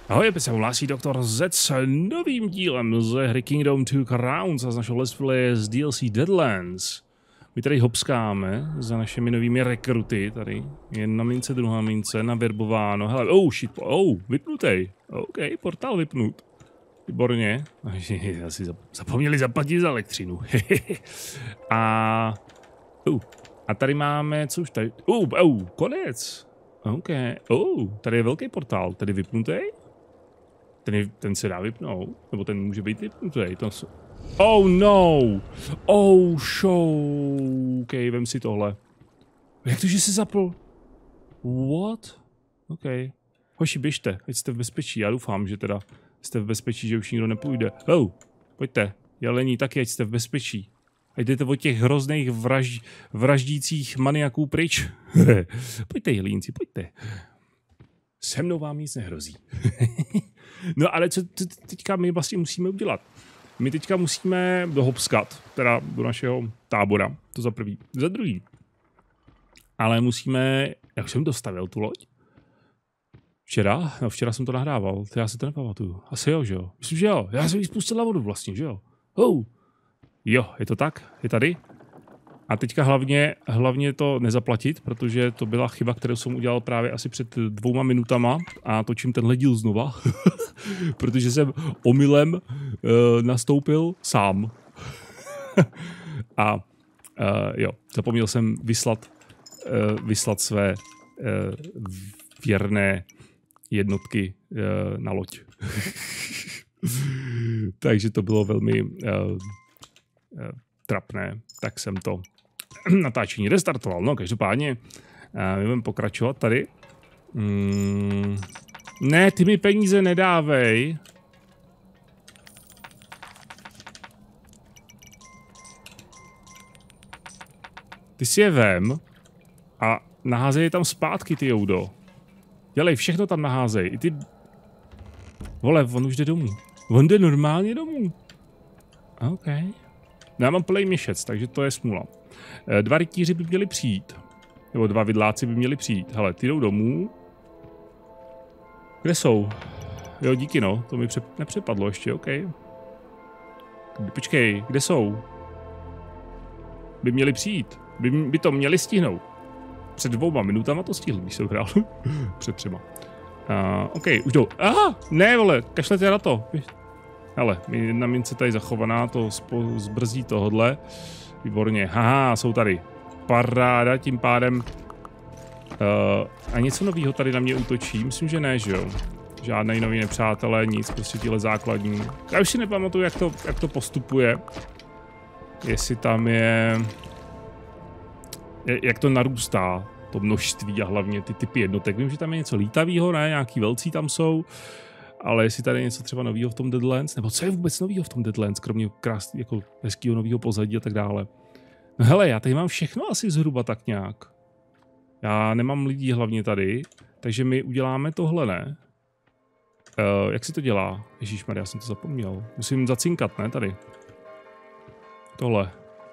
Ahoj, se hlásí doktor Z s novým dílem ze hry Kingdom 2 Crowns a z našeho let's play z DLC Deadlands. My tady hopskáme za našimi novými rekruty tady. Jedna mince, druhá mince, naverbováno. Hele, shit, vypnutej. OK, portál vypnut. Výborně. Asi zapomněli zaplatit za elektřinu. a tady máme, co už tady? Konec. OK. Tady je velký portál, tady vypnutej. Ten se dá vypnout, nebo ten může být vypnutý. Oh no! OK, vem si tohle. Jak to, že se zapl? What? OK. Hoši, běžte, ať jste v bezpečí. Já doufám, že teda jste v bezpečí, že už nikdo nepůjde. Pojďte. Jelení taky, ať jste v bezpečí. Ať jdete od těch hrozných vraždících maniaků pryč. Pojďte, jelínci, pojďte. Se mnou vám nic nehrozí. No ale co teďka my vlastně musíme udělat? My teďka musíme dohopskat, teda do našeho tábora, to za prvý. Za druhý. Ale musíme, jak jsem dostavil tu loď? Včera? No včera jsem to nahrával, já se to nepamatuju. Asi jo, že jo? Myslím, že jo. Já jsem ji spustil na vodu vlastně, že jo? Jo, je to tak? Je tady? A teďka hlavně to nezaplatit, protože to byla chyba, kterou jsem udělal právě asi před 2 minutama a točím tenhle díl znova, protože jsem omylem nastoupil sám. A zapomněl jsem vyslat své věrné jednotky na loď. Takže to bylo velmi trapné, tak jsem to natáčení restartoval. No, každopádně my budeme pokračovat tady. Ne, ty mi peníze nedávej. Ty si je vem a naházej je tam zpátky, ty joudo. Dělej, všechno tam naházej. I ty... Vole, on už jde domů. On jde normálně domů. OK. No, já mám plný měšec, takže to je smůla. 2 rytíři by měli přijít. Nebo 2 vidláci by měli přijít. Hele, ty jdou domů. Kde jsou? Jo, díky no, to mi nepřepadlo ještě, OK. Počkej, kde jsou? By měli přijít. By to měli stihnout. Před 2 minutama to stihli, když jsem hrál. Před 3. OK, už jdou. Ne, vole, kašlete na to. Hele, jedna mince tady zachovaná, to zbrzdí tohodle. Výborně, haha, jsou tady. Paráda, tím pádem. A něco nového tady na mě útočí? Myslím, že ne, že jo? Žádný nový nepřátelé, nic, prostě tíhle základní. Já už si nepamatuju, jak to postupuje. Jestli tam je... Jak to narůstá, to množství a hlavně ty typy jednotek. Vím, že tam je něco lítavého, ne? Nějaký velcí tam jsou. Ale jestli tady je něco třeba nového v tom Deadlands, nebo co je vůbec nového v tom Deadlands, kromě krásného, jako hezkého nového pozadí a tak dále. No hele, já tady mám všechno asi zhruba tak nějak. Já nemám lidí hlavně tady, takže my uděláme tohle, ne? Jak se to dělá? Ježíšmarja, já jsem to zapomněl. Musím zacinkat, ne, tady. Tohle.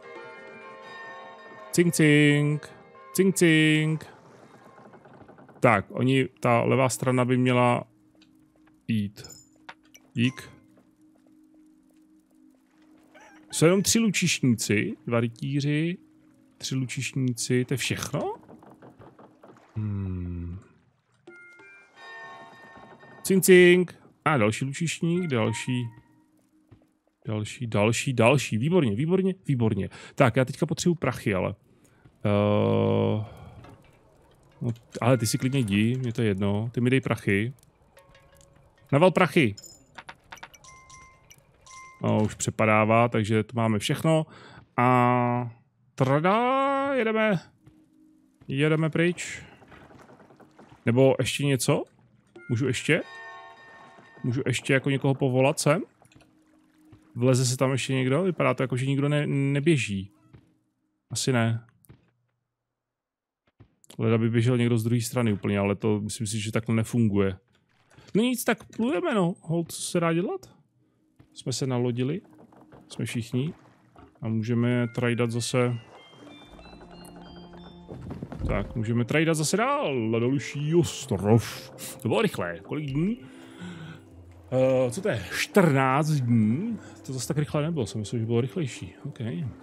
Cink, cink. Cink, cink. Tak, ta levá strana by měla jít. Dík. Jsou jenom 3 lučišníci, 2 rytíři, 3 lučišníci, to je všechno? Cink, cink. Další lučišník, další. Výborně. Tak, já teďka potřebuji prachy, ale. No, ale ty si klidně jdi, mě to je jedno. Ty mi dej prachy. Naval prachy. Už přepadává, takže to máme všechno. A trada, jedeme pryč. Nebo ještě něco? Můžu ještě jako někoho povolat sem? Vleze se tam ještě někdo? Vypadá to jako, že nikdo neběží. Asi ne. Leda by běžel někdo z druhé strany úplně, ale to myslím si, že takhle nefunguje. No nic, tak plujeme, no. Hold, co se dá dělat? Jsme se nalodili. Jsme všichni. A můžeme trajdat zase... Tak, můžeme trajdat zase dál. Na další ostrov. To bylo rychlé. Kolik dní? Co to je? 14 dní? To zase tak rychle nebylo, jsem myslel, že bylo rychlejší. OK.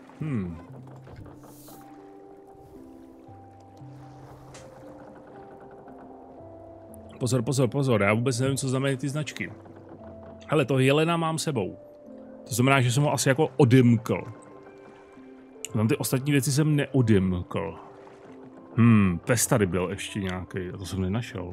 Pozor, pozor, pozor, já vůbec nevím, co znamenají ty značky. Hele, to jelena mám sebou. To znamená, že jsem ho asi jako odymkl. Tam ty ostatní věci jsem neodymkl. Pes tady byl ještě nějaký, a to jsem nenašel.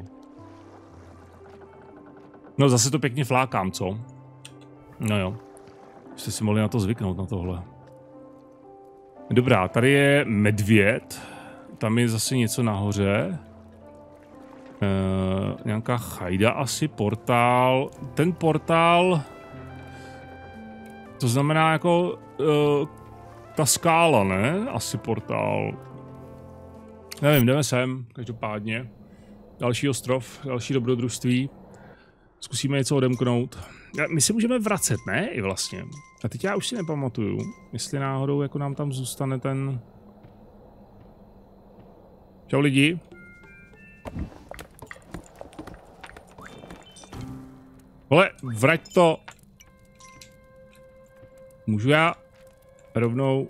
No zase to pěkně flákám, co? No jo. Jste si mohli na to zvyknout, na tohle. Dobrá, tady je medvěd. Tam je zase něco nahoře. Nějaká chajda asi, portál. Ten portál... To znamená jako... ta skála, ne? Asi portál. Nevím, jdeme sem, každopádně. Další ostrov, další dobrodružství. Zkusíme něco odemknout. My si můžeme vracet, ne? I vlastně. A teď já už si nepamatuju, jestli náhodou jako nám tam zůstane ten... Čau lidi. Vole, vrať to. Můžu já rovnou...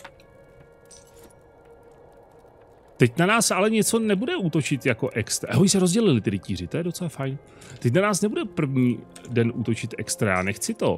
Teď na nás ale něco nebude útočit jako extra. Oni se rozdělili ty rytíři, to je docela fajn. Teď na nás nebude první den útočit extra, já nechci to.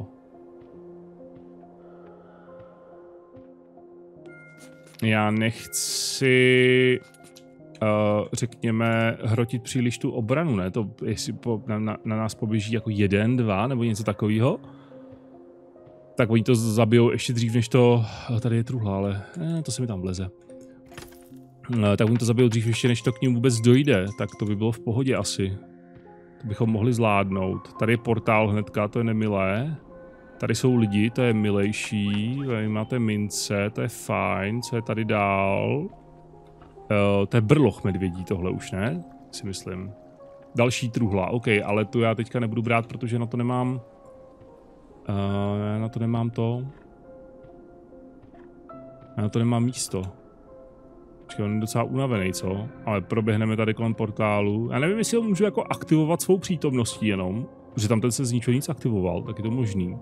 Já nechci, řekněme, hrotit příliš tu obranu, ne? To jestli na nás poběží jako 1, 2 nebo něco takového. Tak oni to zabijou ještě dřív, než to... Tady je truhla, ale to se mi tam vleze. Tak oni to zabijou dřív ještě, než to k ním vůbec dojde. Tak to by bylo v pohodě asi. To bychom mohli zvládnout. Tady je portál hnedka, to je nemilé. Tady jsou lidi, to je milejší. Tady máte mince, to je fajn. Co je tady dál? To je brloch medvědí tohle už, ne? Si myslím. Další truhla, OK, ale tu já teďka nebudu brát, protože na to nemám... na to nemám to. Já na to nemám místo. Počkej, on je docela unavený, co? Ale proběhneme tady kolem portálu. Já nevím, jestli ho můžu jako aktivovat svou přítomností jenom. Protože tam ten se z ničeho nic aktivoval, tak je to možný.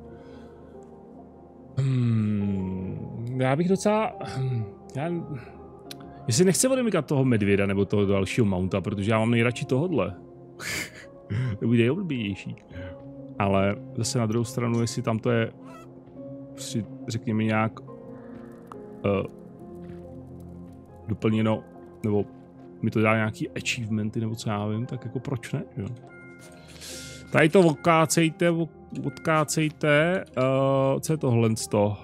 Já bych docela... Jestli nechci odemykat toho medvěda nebo toho dalšího mounta, protože já mám nejradši tohodle. To bude nejoblíbenější. Ale zase na druhou stranu, jestli tam to je... řekněme nějak... doplněno, nebo mi to dá nějaký achievementy, nebo co já vím, tak jako proč ne, jo. Tady to odkácejte, co je tohle z toho?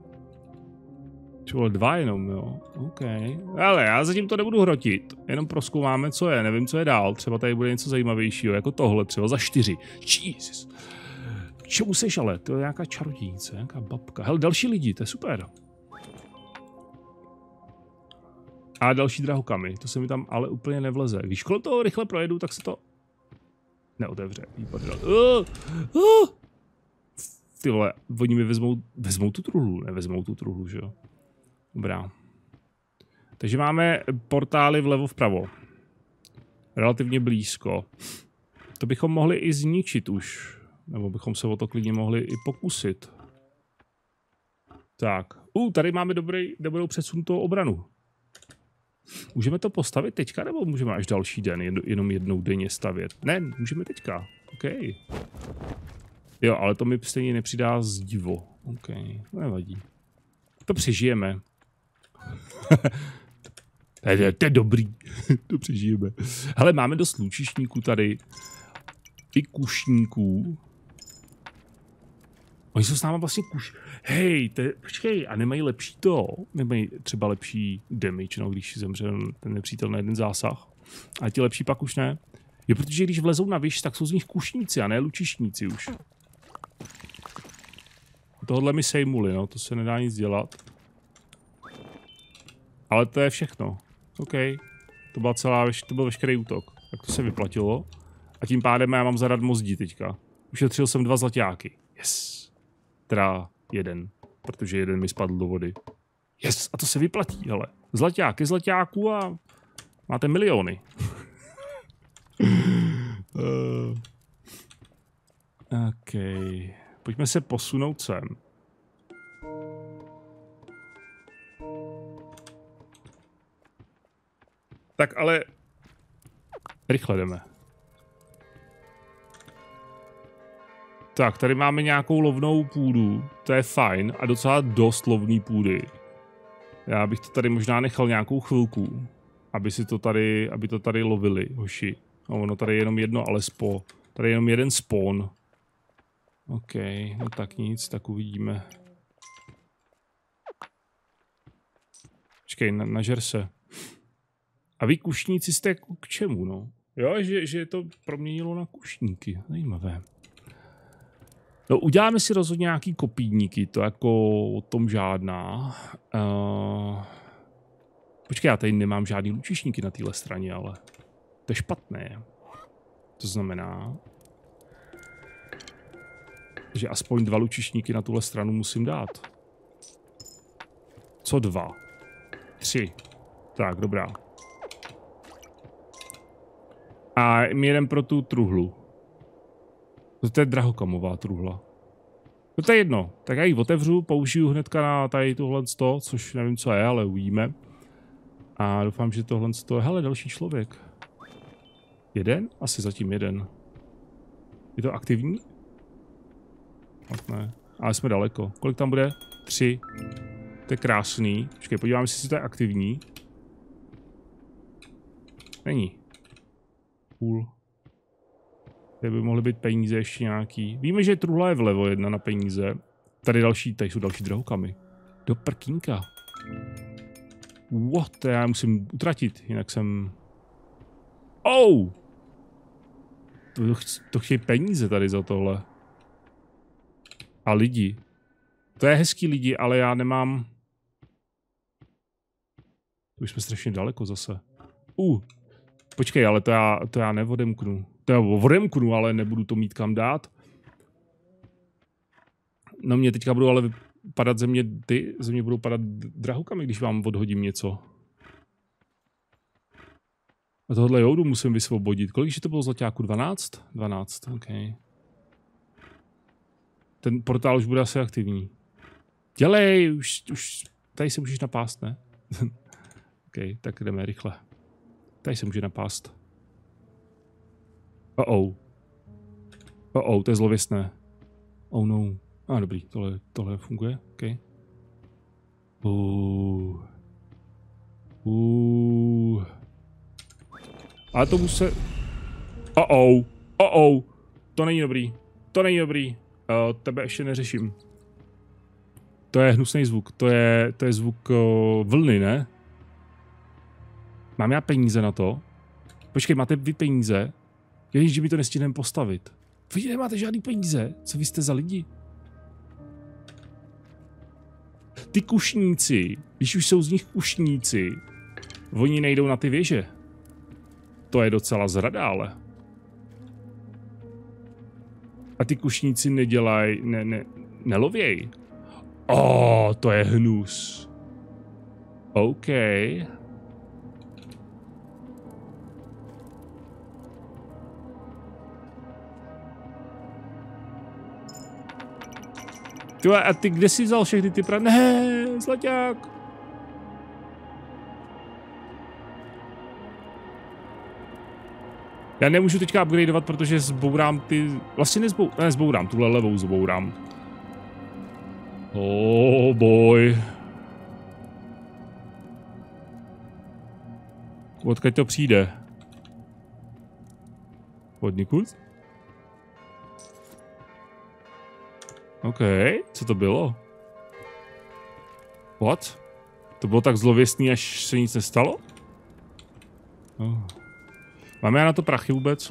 Čili 2 jenom, jo, OK. Ale já zatím to nebudu hrotit, jenom prozkoumáme, co je, nevím, co je dál, třeba tady bude něco zajímavějšího, jako tohle, třeba za 4. Jesus. K čemu seš ale, to je nějaká čarodějnice, nějaká babka. Hele, další lidi, to je super. A další drahokamy, to se mi tam ale úplně nevleze. Když kolem toho rychle projedu, tak se to neotevře. Ty vole, oni mi vezmou tu truhlu, nevezmou tu truhlu, že jo? Dobrá. Takže máme portály vlevo vpravo. Relativně blízko. To bychom mohli i zničit už. Nebo bychom se o to klidně mohli i pokusit. Tak. Tady máme dobrou předsunutou obranu. Můžeme to postavit teďka, nebo můžeme až další den, jenom jednou denně stavět? Ne, můžeme teďka. OK. Jo, ale to mi stejně nepřidá zdivo. OK, nevadí. To přežijeme. To je dobrý. To přežijeme. Hele, máme dost lučišníků tady. I kušníků. Oni jsou s náma vlastně Hej, počkej, a nemají lepší to? Nemají třeba lepší damage, no, když zemře ten nepřítel na jeden zásah? A ti lepší pak už ne? Jo, protože když vlezou na výš, tak jsou z nich kušníci a ne lučišníci už. Tohle mi sejmuli, no, to se nedá nic dělat. Ale to je všechno. OK. To byl veškerý útok. Tak to se vyplatilo. A tím pádem já mám zadarmo zdi teďka. Ušetřil jsem 2 zlaťáky. Yes. Teda 1, protože 1 mi spadl do vody. Yes, a to se vyplatí, hele. Zlaťák je zlaťáků a máte miliony. OK. Pojďme se posunout sem. Tak ale... Rychle jdeme. Tak, tady máme nějakou lovnou půdu. To je fajn a docela dost lovný půdy. Já bych to tady možná nechal nějakou chvilku. Aby to tady lovili, hoši. No, ono tady je jenom jedno, ale tady je jenom jeden spawn. OK, no tak nic, tak uvidíme. Počkej, nažer se. A vy kušníci jste jako k čemu, no? Jo, že to proměnilo na kušníky. Zajímavé. No, uděláme si rozhodně nějaký kopíníky, to jako o tom žádná. Počkej, já tady nemám žádný lučišníky na téhle straně, ale to je špatné. To znamená, že aspoň 2 lučišníky na tuhle stranu musím dát. Co 2? 3. Tak, dobrá. A my jedem pro tu truhlu. To je drahokamová truhla. No to je jedno. Tak já ji otevřu, použiju hnedka na tady tohle, což nevím, co je, ale uvidíme. A doufám, že tohle je... Hele, další člověk. Jeden? Asi zatím jeden. Je to aktivní? Ne. Ale jsme daleko. Kolik tam bude? 3. To je krásný. Počkej, podívám se, jestli to je aktivní. Není. Cool. Tady by mohly být peníze ještě nějaký. Víme, že truhla je vlevo jedna na peníze. Tady jsou další drahokamy. Do prkínka. What? To já musím utratit, jinak jsem... Oh! To chtějí peníze tady za tohle. A lidi. To je hezký lidi, ale já nemám... To už jsme strašně daleko zase. Počkej, ale to já neodemknu. To já odemknu, ale nebudu to mít kam dát. No mě teďka budou ale padat ze mě budou padat drahokamy, když vám odhodím něco. A tohle joudu musím vysvobodit. Kolik to bylo zlaťáku? 12? 12, OK. Ten portál už bude asi aktivní. Dělej, už tady se můžeš napást, ne? OK, tak jdeme rychle. Tady se může napást. To je zlověstné. Oh no. Dobrý, tohle funguje, OK. Ale to musí... To není dobrý. Tebe ještě neřeším. To je hnusný zvuk. To je zvuk vlny, ne? Mám já peníze na to? Počkej, máte vy peníze? Ježíš, že mi to nestihneme postavit. Vy nemáte žádný peníze? Co vy jste za lidi? Ty kušníci, když už jsou z nich kušníci, oni nejdou na ty věže. To je docela zrada, ale. A ty kušníci nedělají, nelověj. To je hnus. OK. A ty kde jsi vzal všechny ty Ne, zlaťák. Já nemůžu teďka upgradeovat, protože zbourám ty... Vlastně nezbourám, tuhle levou zbourám. Oh boy. Odkud to přijde? Odnikud? OK, co to bylo? What? To bylo tak zlověstný, až se nic nestalo? Máme já na to prachy vůbec?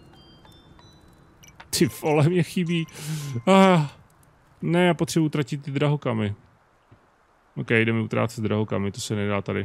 Ty vole, mě chybí. Ne, já potřebuji utratit ty drahokamy. OK, jdeme utrácet drahokamy, to se nedá tady.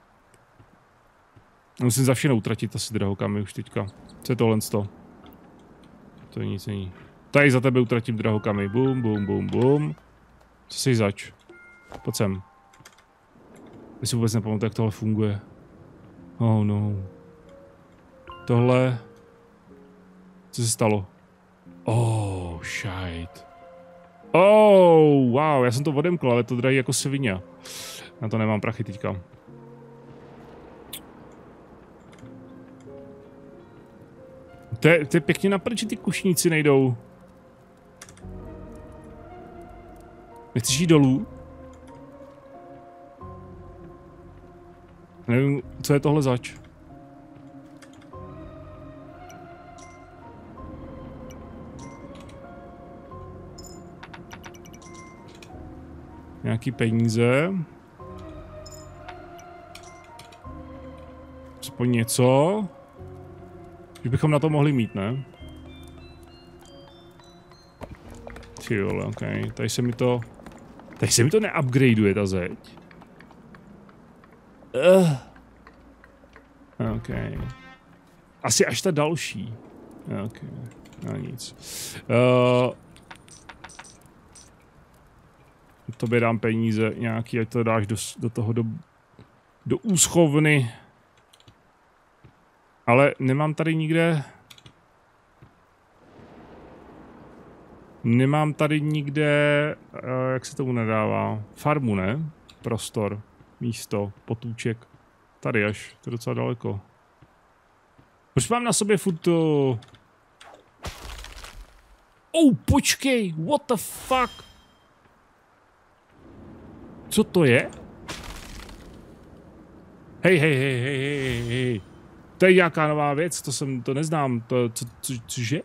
Musím za všechno utratit asi drahokamy už teďka. Co je tohle? To nic není. Tady za tebe utratím drahokamy. Bum. Co jsi zač? Pojď sem. Já si vůbec nepamatuji, jak tohle funguje. Oh no. Tohle... Co se stalo? Oh Šajt. Oh, wow, já jsem to odemkl, ale to drají jako svině. Na to nemám prachy teďka. To je pěkně na prd, že ty kušníci nejdou. Nechceš jít dolů? Nevím, co je tohle zač. Nějaký peníze. Aspoň něco. Že bychom na to mohli mít, ne? Ty vole, okej. Tady se mi to neupgradeuje, ta zeď. Okej. Asi až ta další. Okej. No nic. Tobě dám peníze nějaký, ať to dáš do toho do úschovny. Ale nemám tady nikde... Nemám tady nikde, jak se tomu nedává, farmu, ne? Prostor, místo, potůček. Tady až, to je docela daleko. Proč mám na sobě furt to... Oh, počkej, what the fuck? Co to je? Hej. To je nějaká nová věc, to neznám, cože?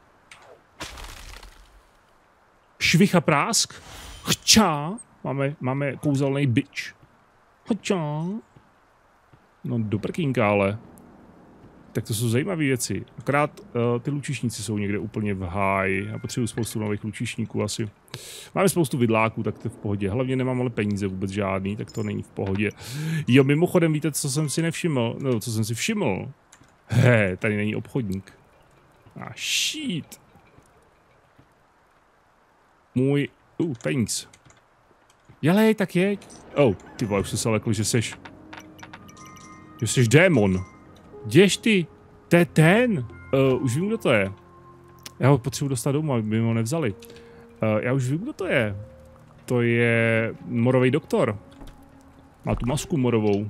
Švih a prásk? Chčá. Máme kouzelný bič. Chčá. No do prkínka, ale. Tak to jsou zajímavé věci. Akorát ty lučišníci jsou někde úplně v háji. Já potřebuji spoustu nových lučišníků asi. Máme spoustu vidláků, tak to je v pohodě. Hlavně nemám ale peníze vůbec žádný, tak to není v pohodě. Jo, mimochodem víte, co jsem si nevšiml? No, co jsem si všiml? Tady není obchodník. Shit. Můj... peníz. Jelej, tak jeď. Oh, ty vole, už jsi se lekl, že jsi démon. Děž ty? To je ten? Už vím, kdo to je. Já ho potřebuji dostat domů, aby mi ho nevzali. Já už vím, kdo to je. To je morový doktor. Má tu masku morovou.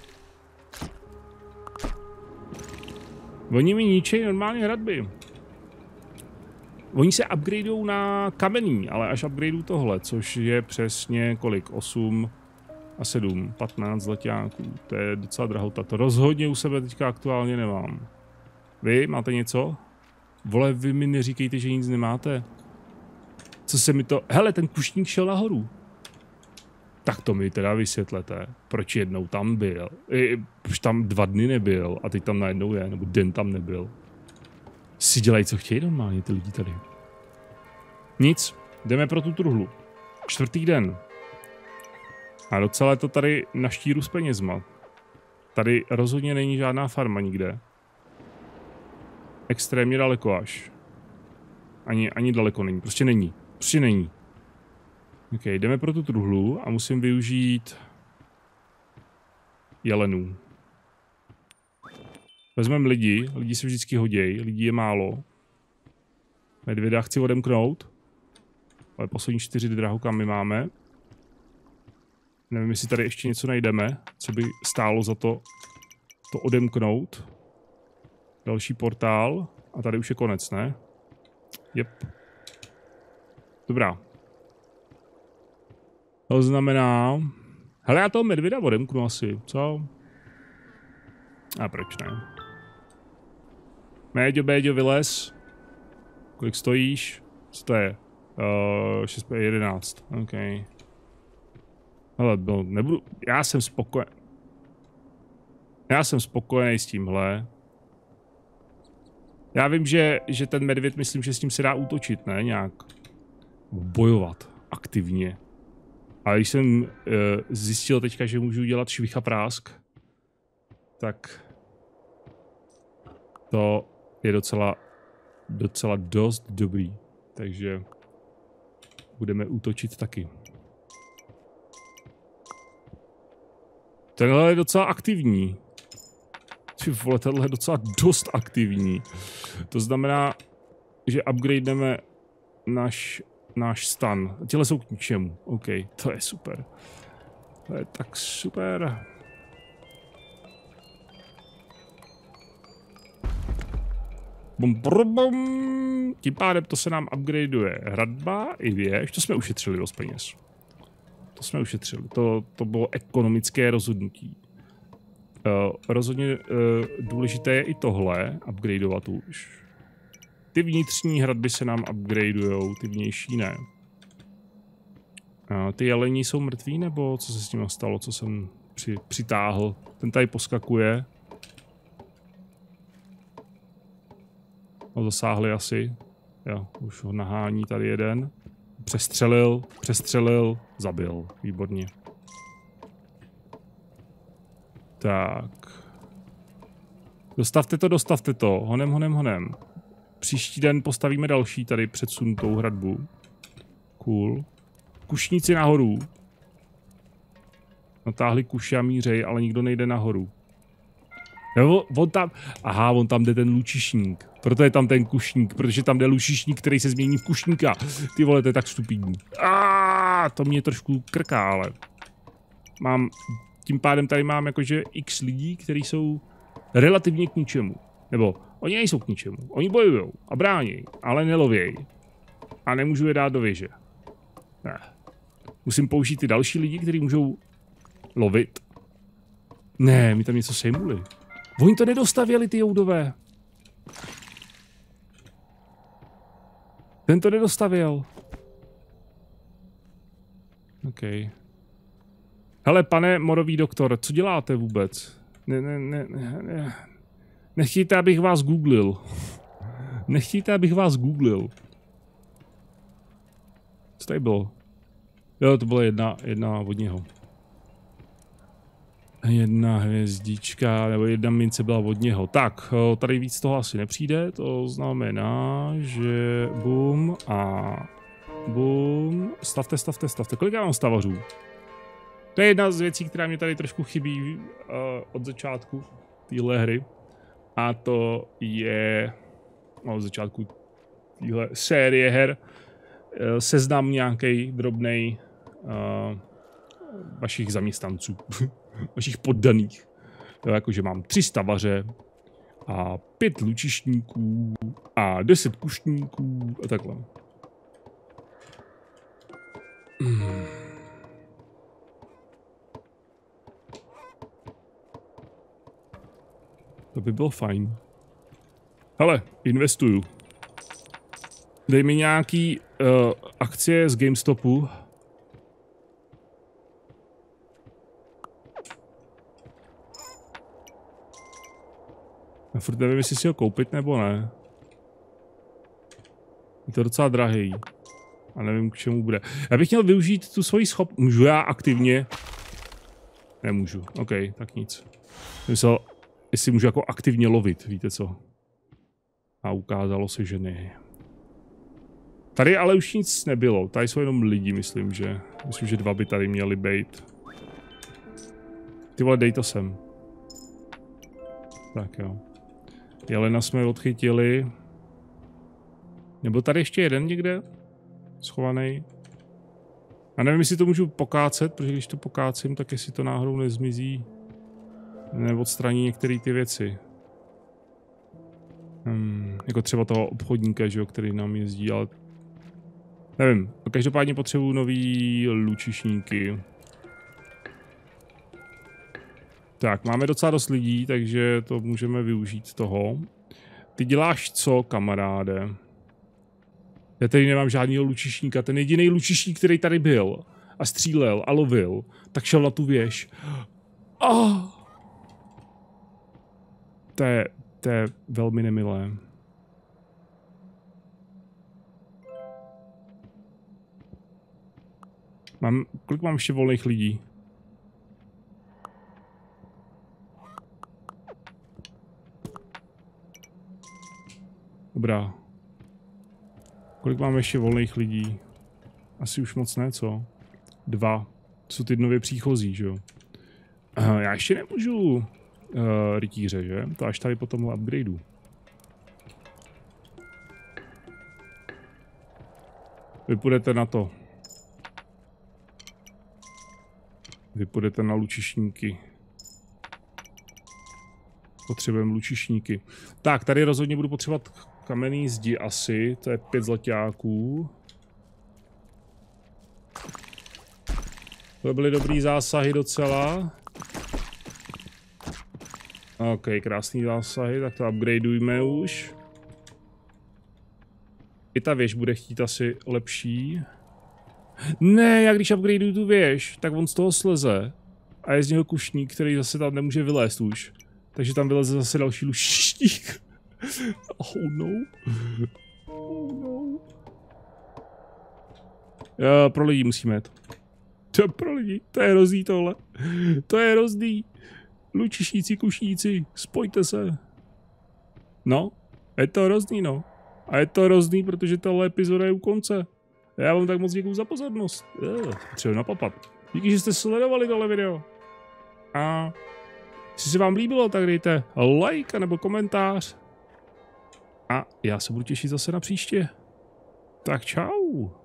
Oni mi ničejí normálně hradby. Oni se upgradeujou na kamenný, ale až upgradeu tohle, což je přesně kolik? 8 a 7, 15 zlaťáků. To je docela drahota. To rozhodně u sebe teďka aktuálně nemám. Vy máte něco? Vole, vy mi neříkejte, že nic nemáte. Co se mi to... Hele, ten kušník šel nahoru. Tak to mi teda vysvětlete. Proč jednou tam byl? Proč tam 2 dny nebyl a teď tam najednou je, nebo den tam nebyl. Si dělají, co chtějí normálně ty lidi tady. Nic, jdeme pro tu truhlu. 4. den. A docela je to tady na štíru s penězma. Tady rozhodně není žádná farma nikde. Extrémně daleko až. Ani daleko není, prostě není. Prostě není. Ok, jdeme pro tu truhlu a musím využít jelenů. Vezmeme lidi se vždycky hodějí, lidí je málo. Medvěda chci odemknout. Ale poslední 4 drahokamy máme. Nevím, jestli tady ještě něco najdeme, co by stálo za to odemknout. Další portál. A tady už je konec, ne? Jep. Dobrá. To znamená... Hele, já toho medvěda odemknu asi, co? A proč ne? Béďo, vylez. Kolik stojíš? Co to je? 6,11. OK. Hele, nebudu... Já jsem spokojený s tímhle. Já vím, že ten medvěd, myslím, že s tím se dá útočit, ne? Nějak. Bojovat. Aktivně. Ale když jsem zjistil teďka, že můžu dělat švih a prásk, tak to je docela dost dobrý. Takže budeme útočit taky. Tenhle je docela aktivní. Ty vole, tenhle je docela dost aktivní. To znamená, že upgradeneme náš stan. Těle jsou k ničemu. OK, to je super. To je tak super. Bum. Tím pádem to se nám upgradeuje hradba i věž. To jsme ušetřili dost peněz. To jsme ušetřili. To bylo ekonomické rozhodnutí. Rozhodně důležité je i tohle, upgradeovat už. Ty vnitřní hradby se nám upgradeujou, ty vnější ne. Ty jelení jsou mrtví, nebo co se s nimi stalo, co jsem přitáhl? Ten tady poskakuje. Ho zasáhli asi. Jo, už ho nahání tady jeden. Přestřelil, zabil. Výborně. Tak. Dostavte to. Honem. Příští den postavíme další tady předsunutou hradbu. Cool. Kušníci nahoru. Natáhli kuši a mířej, ale nikdo nejde nahoru. Jo, on tam jde ten lučišník. Proto je tam ten kušník, protože tam jde lučišník, který se změní v kušníka. Ty vole, to je tak stupidní. To mě trošku krká, ale. Tím pádem tady mám jakože x lidí, kteří jsou relativně k ničemu. Nebo oni nejsou k ničemu. Oni bojujou a brání, ale nelovějí. A nemůžu je dát do věže. Ne. Musím použít ty další lidi, kteří můžou lovit. Ne, mi tam něco sejmuli. Oni to nedostavěli, ty joudové. Ten to nedostavěl. OK. Hele, pane morový doktor, co děláte vůbec? Ne. Nechtějte, abych vás googlil. Co tady bylo? Jo, to byla jedna od něho. Jedna hvězdička, nebo jedna mince byla od něho. Tak, tady víc toho asi nepřijde, to znamená, že bum a bum. Stavte. Kolik já mám stavařů? To je jedna z věcí, která mě tady trošku chybí od začátku téhle hry. A to je od začátku téhle série her seznam nějaký drobnej vašich zaměstnanců, vašich poddaných. Jo, jakože mám 3 stavaře a 5 lučišníků a 10 kušníků a takhle. To by bylo fajn. Hele, investuju. Dej mi nějaký akcie z GameStopu. Já furt nevím, jestli si ho koupit nebo ne. Je to docela drahý. A nevím, k čemu bude. Já bych měl využít tu svoji schopnost. Můžu já aktivně? Nemůžu. OK, tak nic. Myslel, jestli můžu jako aktivně lovit, víte co? A ukázalo se, že ne. Tady ale už nic nebylo. Tady jsou jenom lidi, myslím, že 2 by tady měli být. Ty vole, dej to sem. Tak jo. Jelena jsme odchytili. Nebo tady ještě jeden někde? Schovaný. A nevím, jestli to můžu pokácet, protože když to pokácím, tak jestli to náhodou nezmizí. Neodstraní některé ty věci. Jako třeba toho obchodníka, že jo, který nám jezdí, ale nevím. Každopádně potřebuju nový lučišníky. Tak, máme docela dost lidí, takže to můžeme využít toho. Ty děláš co, kamaráde? Já tady nemám žádného lučišníka. Ten jediný lučišník, který tady byl a střílel a lovil, tak šel na tu věž. To je velmi nemilé. Kolik mám ještě volných lidí? Dobrá. Kolik máme ještě volných lidí? Asi už moc ne, co? 2. To jsou ty nově příchozí, že jo? Já ještě nemůžu rytíře, že? To až tady potom upgradeu. Vy půjdete na to. Vy půjdete na lučišníky. Potřebujeme lučišníky. Tak, tady rozhodně budu potřebovat kamenný zdi asi. To je 5 zlaťáků. To byly dobrý zásahy docela. OK, krásný zásahy, tak to upgradeujme už. I ta věž bude chtít asi lepší. Ne, já když upgradeuju tu věž, tak on z toho sleze. A je z něho kušník, který zase tam nemůže vylézt už. Takže tam vyleze zase další lučišník. Oh no. Oh no. Pro lidi musíme jet. To pro lidi, to je hrozný tohle. To je hrozný. Lučišníci, kušníci, spojte se. No, je to hrozný, no. A je to hrozný, protože tahle epizoda je u konce. Já vám tak moc děkuju za pozornost. Třeba napapat. Díky, že jste sledovali tohle video. A jestli se vám líbilo, tak dejte like nebo komentář. A já se budu těšit zase na příště. Tak čau.